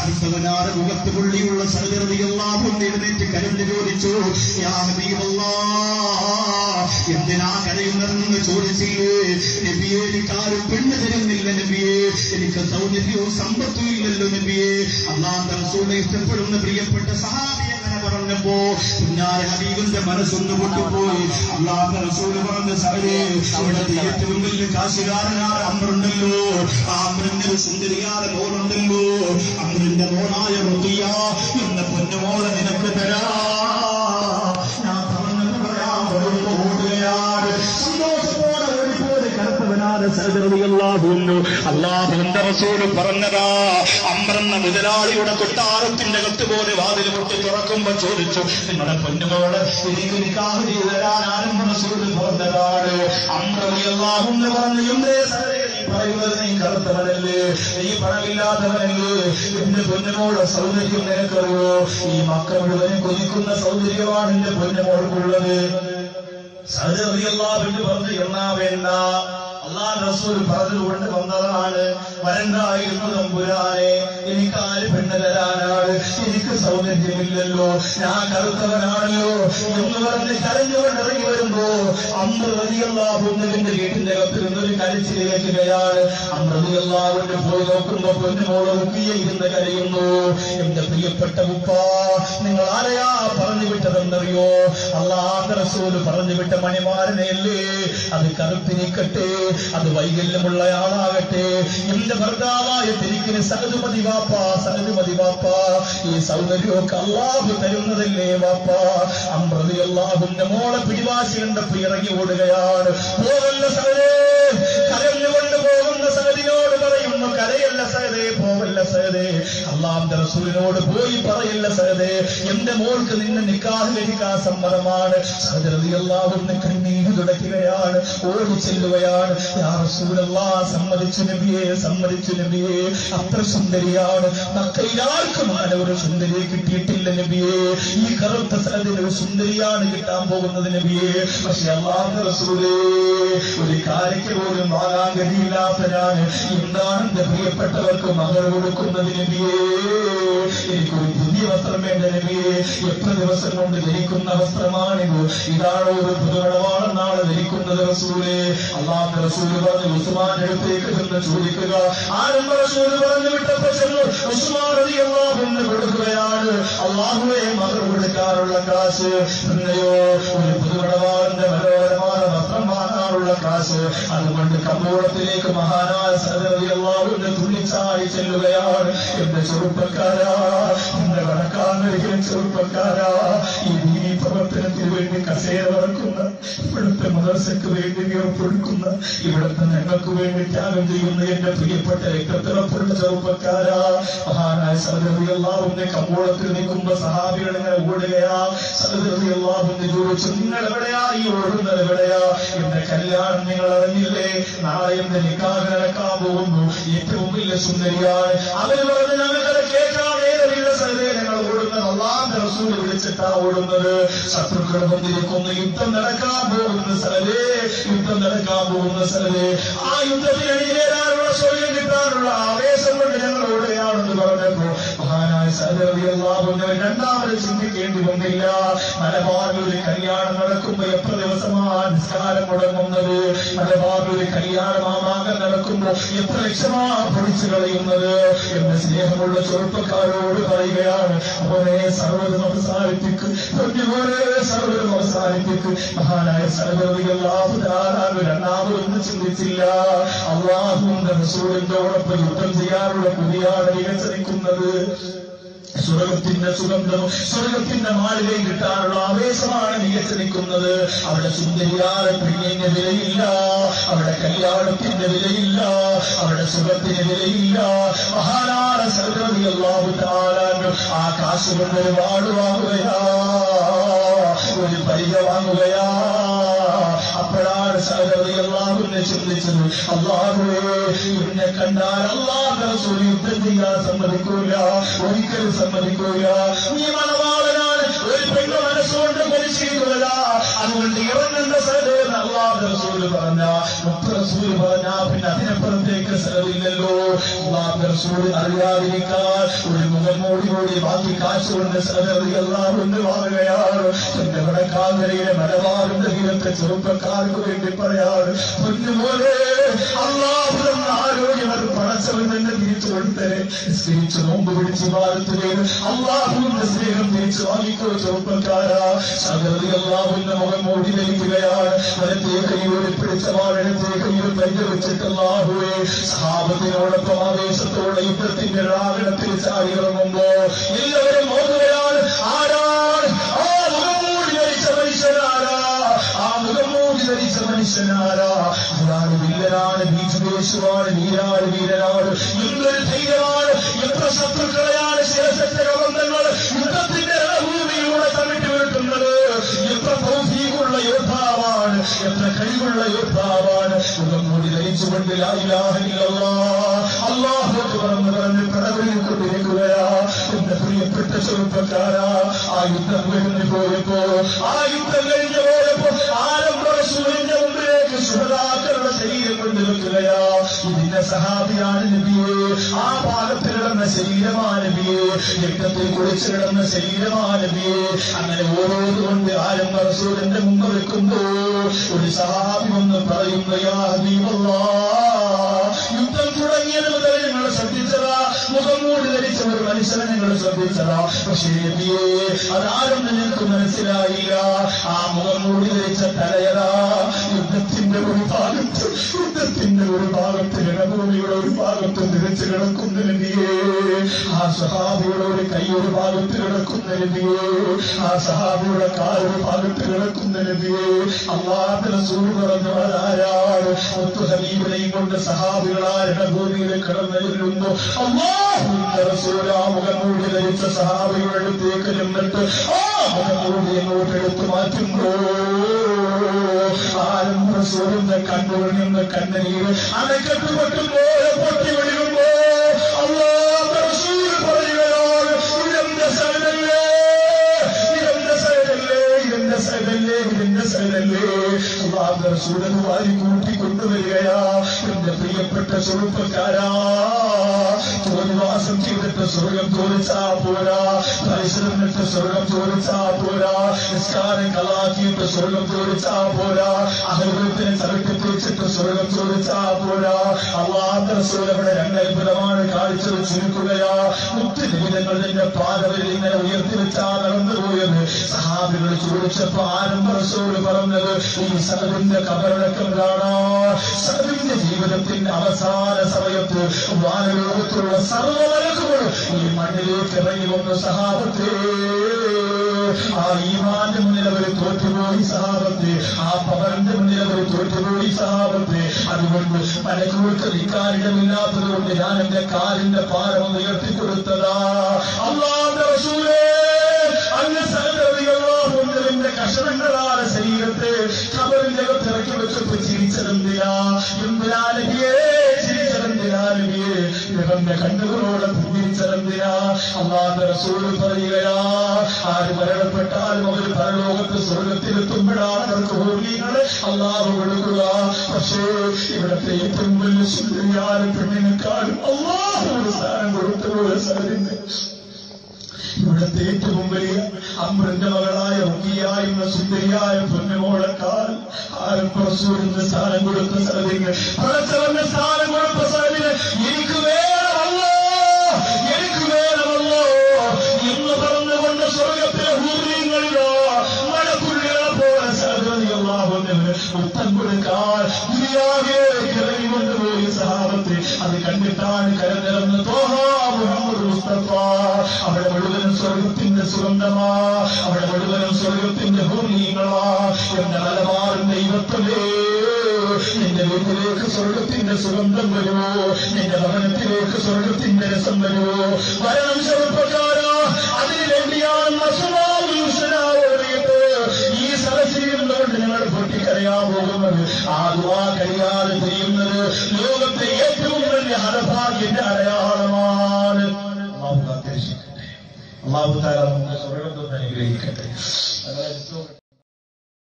കറുത്തവനാറ് മുഖത്ത് പുള്ളിയുള്ള സഅദ് റളിയല്ലാഹു അൻഹു എഴുന്നേറ്റ് കരഞ്ഞു ചോദിച്ചു, യാ ഹബീബല്ലാഹ്, എന്തിനാ കരയുന്നതെന്ന് ചോദിച്ചില്ലേ? നബിയെ, എനിക്കാരും പെണ്ണ് തരുന്നില്ല നബിയെ, എനിക്ക് സൗന്ദര്യവും സമ്പത്തും ഇല്ലല്ലോ നബിയെ. അല്ലാഹുവിന്റെ റസൂലിനെ ഇഷ്ടപ്പെടുന്ന പ്രിയപ്പെട്ട സഹാബി അങ്ങനെ പറഞ്ഞപ്പോ കുഞ്ഞാര ഹബീബിന്റെ മനസ്സൊന്ന് പൊട്ടുപോയി. അല്ലാഹുവിന്റെ റസൂല് പറഞ്ഞ സഅദേ, അവിടുത്തെ ഏറ്റവും വലിയ കാശുകാരനായ അമ്രുണ്ടല്ലോ, ആ അമ്രിന്റെ സുന്ദരിയായ മോളുണ്ടല്ലോ, അമ്രിന്റെ മോളായ റുഖിയ എന്ന പൊന്നുമോളെ നിനക്ക് തരാ. ഞാൻ പറഞ്ഞത് പറയാൻ ഓടുകയാണ്. സന്തോഷത്തോടെ ഓടിപ്പോയി കറുത്തവനായ സഅദ് റളിയല്ലാഹു അൻഹു. അല്ലാഹുവിന്റെ റസൂല് പറഞ്ഞതാ, അമ്രെന്ന മുതലാളിയുടെ കൊട്ടാരത്തിന്റെ അകത്ത് പോലെ വാതിൽ പൊട്ടി തുറക്കുമ്പോ ചോദിച്ചു, നിങ്ങളുടെ പൊന്നുമോള് എനിക്ക് നിക്കാഹ് ചെയ്ത് തരാൻ ആരും റസൂല് പറഞ്ഞതാണ്. അമ്ർ റളിയല്ലാഹു അൻഹു പറഞ്ഞു, എന്തേ സഅദേ നീ പറയുന്നത്? നീ കറുത്തവനല്ലേ, നീ പണമില്ലാത്തവനല്ലേ, എന്റെ പൊന്നുമോളെ സൗന്ദര്യം നിനക്കറിയോ? ഈ മക്ക മുഴുവനും കൊതിക്കുന്ന സൗന്ദര്യമാണ് എന്റെ പൊന്നുമോൾക്കുള്ളത്. സഅദ് റളിയല്ലാഹു അൻഹു പറഞ്ഞു, എന്നാ വേണ്ട, അല്ലാഹുവിന്റെ റസൂൽ പറഞ്ഞുകൊണ്ട് വന്നതാണ്. വരണ്ടായിരുന്നു തമ്പുരാനെ, എനിക്ക് ആര് പെണ്ണ് തരാനാണ്? എനിക്ക് സൗന്ദര്യമില്ലല്ലോ, ഞാൻ കറുത്തവനാണല്ലോ എന്ന് പറഞ്ഞ് കരഞ്ഞുകൊണ്ട് ഇറങ്ങി വരുമ്പോ അമ്ർ റളിയല്ലാഹു അൻഹുവിന്റെ വീട്ടിന്റെ അകത്ത് നിന്നൊരു കരച്ചിൽ കേൾക്കുകയാണ്. അമ്ർ റളിയല്ലാഹു അൻഹു പോയി നോക്കുമ്പോ പൊന്നുമോള് റുഖിയ ഇരുന്ന് കരയുന്നു. എന്റെ പ്രിയപ്പെട്ട ഉപ്പ, നിങ്ങൾ ആരെയാ പറഞ്ഞു വിട്ടതെന്നറിയോ? അല്ലാഹുവിന്റെ റസൂല് പറഞ്ഞു വിട്ട മണിമാരനെയല്ലേ. അത് കറുപ്പിനിക്കട്ടെ, അത് വൈകല്യമുള്ളയാളാകട്ടെ, എന്റെ ഭർത്താവായ തിരിക്കിന് സഅദ് മതി വാപ്പാ, സഅദ് മതി വാപ്പാ. ഈ സൗന്ദര്യമൊക്കെ അല്ലാഹു തരുന്നതല്ലേ വാപ്പാ. അമ്ർ റളിയല്ലാഹു അൻഹു മോളെ പിടിവാശി കണ്ടപ്പോ ഇറങ്ങി ഓടുകയാണ്. പോവല്ല സഅദേ, കരഞ്ഞുകൊണ്ട് പോകുന്ന സഅദിനോട് പറയുന്നു, കരയല്ല സഅദേ, പോവല്ല സഅദേ. അല്ലാഹുവിന്റെ റസൂലിനോട് പോയി പറയല്ല സഅദേ, എന്റെ മോൾക്ക് നിന്നെ നിക്കാഹ് കഴിക്കാൻ സമ്മതമാണ്. സഅദ് റളിയല്ലാഹു അൻഹു കണ്ണീര് തുടയ്ക്കുകയാണ്, ഓടി ചെല്ലുകയാണ്. യാ റസൂലല്ലാഹ്, സമ്മതിച്ചു നബിയെ, സമ്മതിച്ചു നബിയെ, അത്ര സുന്ദരിയാണ്. മക്കയിൽ ആർക്കും അങ്ങനെ ഒരു സുന്ദരിയെ കിട്ടിയിട്ടില്ല നബിയെ. ഈ കറുത്ത സഅദിന് ഒരു സുന്ദരിയാണ് കിട്ടാൻ പോകുന്നത് നബിയെ. പക്ഷെ അല്ലാഹുവിന്റെ റസൂലേ, ഒരു കാലിക്ക് പോലും വാങ്ങാൻ കഴിയില്ലാത്ത ഞാൻ എന്താണ് എന്റെ പ്രിയപ്പെട്ടവർക്ക് മകൾ കൊടുക്കുന്നത് നബിയെ? എനിക്കൊരു പുതിയ വസ്ത്രം വേണ്ട നബിയെ. എത്ര ദിവസം കൊണ്ട് ധരിക്കുന്ന വസ്ത്രമാണിത്? ഇതാണോ ഒരു പുതുമണവാളെന്നാണ് ധരിക്കുന്നത് റസൂലേ? അല്ലാഹുവിന്റെ റസൂല് പറഞ്ഞു, ഉസ്മാൻ അടുത്തേക്ക് ചെന്ന് ചോദിക്കുക. ആരംഭ റസൂല് പറഞ്ഞു വിട്ടപ്പോ ചെന്നു ഉസ്മാൻ റളിയല്ലാഹു അൻഹു കൊടുക്കുകയാണ്. അല്ലാഹുവേ, മകൾ കൊടുക്കാനുള്ള കാശ്, പിന്നെയോ ഒരു പുതുമണവാളന്റെ മനോഹരമായ വസ്ത്രം വാങ്ങാനുള്ള കാശ്. അതുകൊണ്ട് കമ്പോളത്തിലേക്ക് മഹാനായ സഅദ് റളിയല്ലാഹു അൻഹു തുള്ളിച്ചാടി ചെല്ലുകയാണ്. എന്റെ ചെറുപ്പക്കാരാ, എന്റെ കടക്കാരൻ ചെറുപ്പക്കാരാ, ഈ ദീനീ പ്രവർത്തനത്തിന് വേണ്ടി കസേര വറക്കുന്ന, ഇവിടുത്തെ മദർസയ്ക്ക് വേണ്ടി വിയർപ്പൊടുക്കുന്ന, ഇവിടുത്തെ ഞങ്ങൾക്ക് വേണ്ടി ത്യാഗം ചെയ്യുന്ന എന്റെ പ്രിയപ്പെട്ട രക്തത്തിറപ്പുള്ള ചെറുപ്പക്കാരാ, മഹാനായ സഅദ് റളിയല്ലാഹു അൻഹു കമ്പോളത്തിൽ നിൽക്കുമ്പോ സഹാബികൾ ഇങ്ങനെ ഓടുകയാ. സഅദ് റളിയല്ലാഹു അൻഹു ചോദിച്ചു, നിങ്ങൾ എവിടെയാ? ഈ ഓടുന്നത് എവിടെയാ? എന്റെ കല്യാണം നിങ്ങൾ അറിഞ്ഞില്ലേ? നാളെ എന്റെ നിക്കാഹ് നടക്കാൻ പോകുന്നു. ഏറ്റവും വലിയ സുന്ദരിയാണ്. അവര് പറഞ്ഞ് ഞങ്ങൾക്കത് കേൾക്കാൻ നേരമില്ല സഅദേ, ഞങ്ങൾ ഓടുന്നത് അല്ലാഹുവിന്റെ റസൂൽ വിളിച്ചിട്ടാ ഓടുന്നത്. ശത്രുക്കൾ വന്നിരിക്കുന്നു, യുദ്ധം നടക്കാൻ പോകുന്ന സഅദേ, യുദ്ധം നടക്കാൻ പോകുന്ന സഅദേ. ആ യുദ്ധത്തിൽ അണിചേരാനുള്ള സ്വർഗ്ഗം കിട്ടാനുള്ള ആവേശം കൊണ്ട് ഞങ്ങൾ ഓടുകയാണെന്ന് പറഞ്ഞപ്പോ മഹാനായ സഅദ് റളിയല്ലാഹു അൻഹു രണ്ടാമത് ചിന്തിക്കേണ്ടി വന്നില്ല. മലബാറിൽ ഒരു കല്യാണം നടക്കുമ്പോ എത്ര ദിവസമാണ് നിസ്കാരം മുടങ്ങുന്നത്? മലബാറിൽ ഒരു കല്യാണം മാമാങ്കം നടക്കുമ്പോ എത്ര ലക്ഷമാ പൊടിച്ചു കളയുന്നത്? എന്റെ സ്നേഹമുള്ള ചെറുപ്പക്കാരോട് പറയുകയാണ്, അവനെ സർവ്വതും അവസാനിപ്പിക്കും, സർവ്വതും അവസാനിപ്പിക്കും. മഹാനായ സഅദ് റളിയല്ലാഹു തആല രണ്ടാമതൊന്നും ചിന്തിച്ചില്ല. അല്ലാഹുവിന്റെ റസൂലിനോടൊപ്പം യുദ്ധം ചെയ്യാനുള്ള കുതിയാണ് വികസിക്കുന്നത്. സ്വർഗത്തിന്റെ സുഗന്ധം, സ്വർഗത്തിന്റെ മാളികയിൽ കിട്ടാനുള്ള ആവേശമാണ് വികസിക്കുന്നത്. അവിടെ സുന്ദരിയായ പെണ്ണിന്റെ വിലയില്ല, അവിടെ കല്യാണത്തിന്റെ വിലയില്ല, അവിടെ സുഖത്തിന് വിലയില്ല. മഹാനായ സഅദ് റളിയല്ലാഹു തആല ആ കാശ് കൊണ്ട് ഒരു വാട് വാങ്ങുകയാ, ഒരു പരിച വാങ്ങുകയാ. അപ്പോഴാണ് സഅദ് റളിയല്ലാഹു അൻഹു ചിന്തിച്ചത്, അല്ലാഹുവേ, എന്നെ കണ്ടാൽ അല്ലാഹുവിന്റെ റസൂൽ യുദ്ധം ചെയ്യാൻ സമ്മതിക്കൂല, ഒരിക്കലും സമ്മതിക്കൂല. നീ മണവാളനാണ്, ഒരു പെണ്ണ് മനസ്സുകൊണ്ട് കൊതിച്ചിരിക്കുകയാ. അതുകൊണ്ട് ഇറങ്ങുന്ന സ്ഥലത്ത് അല്ലാഹുവിന്റെ റസൂൽ പറഞ്ഞ റസൂൽ പറഞ്ഞ പിന്നെ അതിനപ്പുറത്തേക്ക് സ്ഥലമില്ലല്ലോ. അല്ലാഹുവിന്റെ റസൂൽ അറിയാതിരിക്കാൻ ഒരു മുഖംമൂടിയോടി ബാക്കി കാശുകൊണ്ട് സ്ഥലം അല്ലാഹുവിന്റെ വാങ്ങുകയാണ്. എന്റെ വടക്കാങ്കരയിലെ മലബാറിന്റെ തീരത്തെ ചെറുപ്പക്കാർക്ക് വേണ്ടി പറയാണ്, പൊന്നുപോലെ അല്ലാഹു ആരോഗ്യം അത് പടച്ചവൻ തന്നെ തിരിച്ചു കൊടുത്തരെ. തിരിച്ചു നോമ്പ് പിടിച്ച് വാഴ്ത്തുകയും അല്ലാഹുവിന്റെ സ്നേഹം തിരിച്ചു വാങ്ങിക്കോ ചെറുപ്പക്കാരാ. സകലതി അല്ലാഹുവിന്റെ മുഖം മൂടി ധരിക്കുകയാണ്. വലത്തേ കൈയോടെ പിടിച്ച വാഴത്തെ കൈയിൽ പൈക വെച്ചിട്ട് അല്ലാഹുവേ സഹാബത്തിനോടൊപ്പം ആവേശത്തോടെ യുദ്ധത്തിന്റെ രാഗണത്തിൽ ചാടി ഇറങ്ങുമ്പോ എല്ലാവരും ഓർക്കുകയാണ്, ആരാണ് ആ മുഖം മൂടി ധരിച്ച മനുഷ്യനാരാ, ആ മുഖം മൂടി ധരിച്ച മനുഷ്യനാരാ. അതാണ് വില്ലനാണ്, ഭീഷ്മേശുവാണ്, വീരാണ്, വീരനാണ്. എന്തൊരു ധൈര്യമാണ്, എത്ര ശത്രുക്കളെയാണ് ശിരസറ്റ ബന്ധങ്ങൾ യുദ്ധത്തിന്റെ രണഭൂമിയിലൂടെ തമിട്ട് വീട്ടുന്നത്. എത്ര തൗഫീഖുള്ള യോദ്ധാവാണ്, എത്ര കഴിവുള്ള യോദ്ധാവാണ്. മുഖം മൂടി ധരിച്ചുകൊണ്ട് ലാ ഇലാഹ ഇല്ലല്ലാഹ് അല്ലാഹു അക്ബർ എന്ന് പറഞ്ഞ് കടകളിൽ കൊണ്ടിരിക്കുകയാ. എന്റെ പ്രിയപ്പെട്ട ചെറുപ്പക്കാരാ, ആ യുദ്ധം കഴിഞ്ഞു പോയപ്പോ, ആ യുദ്ധം കഴിഞ്ഞു പോയപ്പോ ആരംഭ റസൂലിന്റെ മുമ്പിലേക്ക് ശുഹദാക്കളുടെ ശരീരം കൊണ്ടുവെക്കുകയാ. ഇതിന്റെ സഹാബിയാണ് നബിയെ, ആ ഭാഗത്ത് കിടന്ന ശരീരമാണ് നബിയെ, രക്തത്തിൽ കുളിച്ചു കിടന്ന ശരീരമാണ് നബിയെ. അങ്ങനെ ഓരോന്നുകൊണ്ട് ആരംഭ റസൂലിന്റെ മുമ്പ് വെക്കുമ്പോ ഒരു സഹാബി ഒന്ന് പറയുന്നു, യാ ഹബീബല്ലാഹ്, യുദ്ധം തുടങ്ങിയത് മുതൽ നിങ്ങൾ ശ്രദ്ധിച്ചതാ, മുഖം മൂടി ധരിച്ച ഒരു മനുഷ്യനെ നിങ്ങൾ ശ്രദ്ധിച്ചതാ. പക്ഷേ നബിയെ അതാരെന്ന് നിങ്ങൾക്ക് മനസ്സിലായില്ല. ആ മുഖം മൂടി ധരിച്ച തലയതാ യുദ്ധത്തിന്റെ ഒരു ഭാഗത്ത്, യുദ്ധത്തിന്റെ ഒരു ഭാഗത്ത് രണഭൂമിയുടെ ഒരു ഭാഗത്ത് നിരച്ച് കിടക്കുന്ന നബിയെ. ആ സഹാബിയുടെ ഒരു കൈ ഒരു ഭാഗത്ത് കിടക്കുന്ന നബിയെ, ആ സഹാബിയുടെ കാലൊരു ഭാഗത്ത് കിടക്കുന്ന നബിയെ. അല്ലാഹുവിന്റെ റസൂൽ പറഞ്ഞു, അതാരാണ്? ഒത്തു ഹബീബിനെയും കൊണ്ട് സഹാബികളാ രണഭൂമിയിൽ കടന്നു ചെല്ലുന്നു. അല്ലാഹുവിന്റെ റസൂൽ ആ മുഖം മൂടി ധരിച്ച സഹാബിയുടെ അടുത്തേക്ക് ചെന്നിട്ട് ആ മുഖം മൂടി എങ്ങോട്ട് എടുത്തു മാറ്റുമ്പോ ആരംഭ റസൂലിന്റെ കണ്ണുകളിൽ നിന്ന് കണ്ണുനീര് അണക്കെട്ട് പൊട്ടുമ്പോൾ പൊട്ടി ഒഴുകുമ്പോ അല്ലാഹുവിന്റെ റസൂൽ പറയുകയാണ്, ഇതെന്റെ സൈതല്ലേ, ഇതെന്റെ സൈതല്ലേ, ഇതെന്റെ സൈതല്ലേ, ഇതെന്റെ സൈതല്ലേ. അല്ലാഹുവിന്റെ റസൂലിനെ വാരി കൂട്ടി കൊണ്ടുവരികയാ. എന്റെ പ്രിയപ്പെട്ട ചെറുപ്പക്കാരാ, തോന്നിവാസം ചെയ്തിട്ട് സ്വർഗം ചോദിച്ചാ പോരാ, പരിശ്രമിച്ചിട്ട് സ്വർഗം ചോദിച്ചാ പോരാ, നിസ്കാരം കളാക്കിയിട്ട് സ്വർഗം ചോദിച്ചാ പോരാ, അഹൃതത്തിന് ചവിട്ടി പിടിച്ചിട്ട് സ്വർഗം ചോദിച്ചാ പോരാ. അല്ലാഹുവിന്റെ റസൂൽ അവിടെ രണ്ട് അത്ഭുതമാണ് കാഴ്ചകൾ ചുരുക്കുകയാ. മുത്തുനിമിതങ്ങൾ നിന്റെ പാദവരിൽ ഇങ്ങനെ ഉയർത്തിവെച്ചാ നടന്നുപോയത്. സഹാബികൾ ചോദിച്ചപ്പോ ആരംഭ റസൂൽ പറഞ്ഞത്, ഈ സഅദിന്റെ കബറടക്കം കാണാ. സഅദിന്റെ ജീവിതത്തിന്റെ അവസാന സമയത്ത് വാനലോകത്തുള്ള സർവ്വമലക്കുകളും ഈ മണ്ണിലേക്ക് ഇറങ്ങി വന്ന സഹാബത്തെ, ആ ഈമാന്റെ മുന്നിൽ അവർ തോറ്റുപോയി സഹാബത്തെ, ആ പവറിന്റെ മുന്നിൽ അവർ തോറ്റുപോയി സഹാബത്തെ. അതുകൊണ്ട് മലക്കുകൾക്ക് നിൽക്കാനിടമില്ലാത്തത് കൊണ്ട് ഞാൻ എന്റെ കാലിന്റെ പാരം ഉയർത്തിക്കൊടുത്തതാ. അല്ലാഹുവിന്റെ റസൂലേ, അങ്ങ് സഹോദരികളുടെ കഷണങ്ങളാണ് ശരീരത്തെ ഖബറിന്റെ അകത്ത് ഇറക്കി വെച്ചപ്പോ ചിരിച്ചതെന്തിനാ? എന്തിനാ നബിയേ ചിരിച്ചതെന്തിനാ നബിയേ? ഇവന്റെ കണ്ണുകളോടെ പുഞ്ചിരിച്ചതെന്തിനാ? അല്ലാഹുവിന്റെ റസൂൽ പറയുകയാ, ആര് മരണപ്പെട്ടാലും അവർ പരലോകത്ത് സ്വർഗത്തിലെത്തുമ്പോഴാണ് അവർക്ക് ഹൂറികളെ അല്ലാഹു കൊടുക്കുക. പക്ഷേ ഇവിടത്തെ ഏറ്റവും വലിയ സുന്ദരിയായ പെണ്ണിനെക്കാളും അല്ലാഹു ഒരു സ്ഥാനം കൊടുത്തുപോയ സഹോദരന്, ഇവിടത്തെ ഏറ്റവും വലിയ അമ്രന്റെ മകളായ റുഖിയ എന്ന സുന്ദരിയായ പൊന്നുമോളെക്കാൾ ആരംഭ റസൂലിന് സ്ഥാനം കൊടുത്ത സഹോദരന്, പടച്ചവന്റെ സ്ഥാനം കൊടുത്ത സഹോദരന് എനിക്ക് വേണമല്ലോ, എനിക്ക് വേണമല്ലോ എന്ന് പറഞ്ഞുകൊണ്ട് സ്വർഗത്തിലെ ഹൂറികളിലോ മഴക്കുള്ളികളെ പോലെ സഹോദരി അല്ലാഹുവിന് ഉത്തം കൊടുക്കാൻ ദുനിയാവേ ഇറങ്ങി കൊണ്ടുപോയി സഹാബത്തെ. അത് കണ്ടിട്ടാണ് കരനിറന്ന് തോഹാ മുഹമ്മദ് മുസ്തഫ. അവിടെ മുഴുവനും സ്വർഗത്തിന്റെ സുഗന്ധമാ, അവിടെ മുഴുവനും സ്വർഗത്തിന്റെ ഹൂറികളാ. എന്റെ മലബാറിന്റെ ദൈവത്തിലേ, നിന്റെ വീട്ടിലേക്ക് സ്വർഗത്തിന്റെ സുഗന്ധം വരുമോ? നിന്റെ ഭവനത്തിലേക്ക് സ്വർഗത്തിന്റെ രസം വരുമോ? വരണം ചെറുപ്പക്കാരാ, അതിനു വേണ്ടിയാണ് ഈ സദസ്സിലിരുന്നുകൊണ്ട് ഞങ്ങൾ പൊട്ടിക്കരയാൻ പോകുന്നത്. ആ ദുആ കഴിയാതെ ചെയ്യുന്നത് ലോകത്തെ ഏറ്റവും വലിയ ഹരഭാഗ്യന്റെ അടയാളമാണ്. അല്ലാഹു തആല നമുക്ക് സ്വർഗ്ഗത്തിൽ അനുഗ്രഹിക്കട്ടെ.